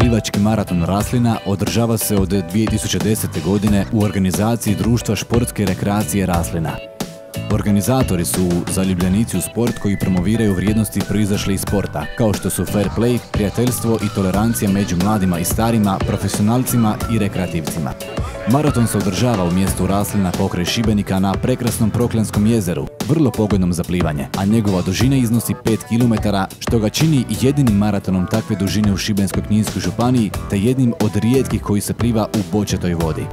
plivački maraton Raslina održava se od 2010. godine u organizaciji Društva športske rekreacije Raslina. Organizatori su zaljubljenici u sport koji promoviraju vrijednosti proizašle iz sporta, kao što su fair play, prijateljstvo i tolerancija među mladima i starima, profesionalcima i rekreativcima. Maraton se održava u mjestu Raslina pokraj Šibenika na prekrasnom Proklanskom jezeru, vrlo pogodnom za plivanje, a njegova dužina iznosi 5 km, što ga čini jedinim maratonom takve dužine u Šibensko-kninskoj županiji, te jednim od rijetkih koji se pliva u bočatoj vodi.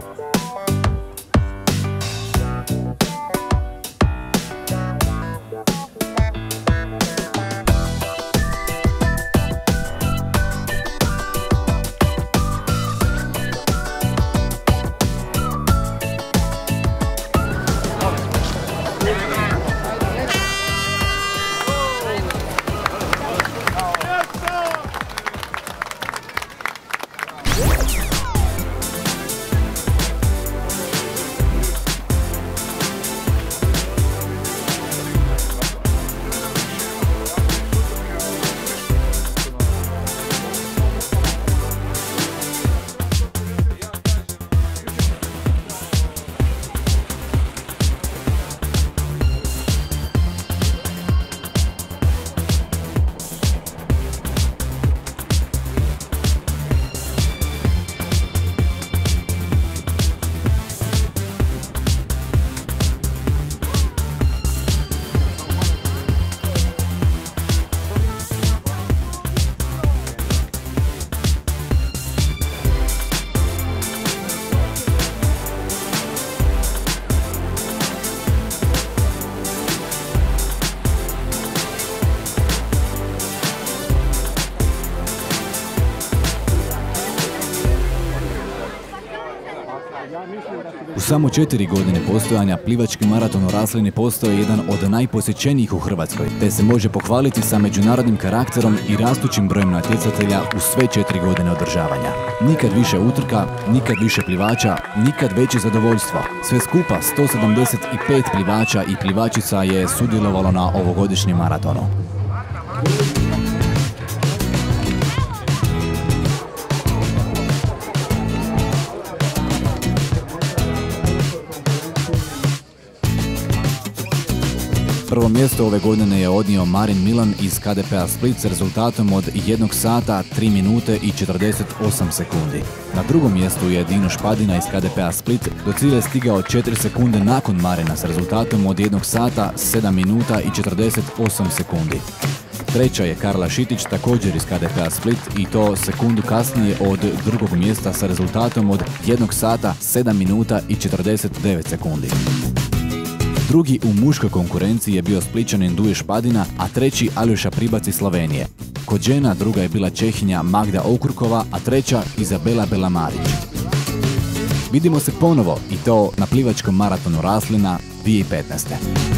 U samo 4 godine postojanja plivački maraton u Raslini postao je jedan od najposjećenijih u Hrvatskoj, te se može pohvaliti sa međunarodnim karakterom i rastućim brojem natjecatelja u sve 4 godine održavanja. Nikad više utrka, nikad više plivača, nikad veće zadovoljstvo. Sve skupa 175 plivača i plivačica je sudjelovalo na ovogodišnjem maratonu. Prvo mjesto ove godine je odnio Marin Milan iz KDP-a Split s rezultatom od 1 sata, 3 minute i 48 sekundi. Na drugom mjestu je Dino Špadina iz KDP-a Split, do cilja je stigao 4 sekunde nakon Marina s rezultatom od 1 sata, 7 minuta i 48 sekundi. Treća je Karla Šitić, također iz KDP-a Split, i to sekundu kasnije od drugog mjesta sa rezultatom od 1 sata, 7 minuta i 49 sekundi. Drugi u muškoj konkurenciji je bio Splićanin Duje Špadina, a treći Aljoša Pribac iz Slovenije. Kod žena druga je bila Čehinja Magda Okurkova, a treća Izabela Belamarić. Vidimo se ponovo, i to na plivačkom maratonu Raslina 2015.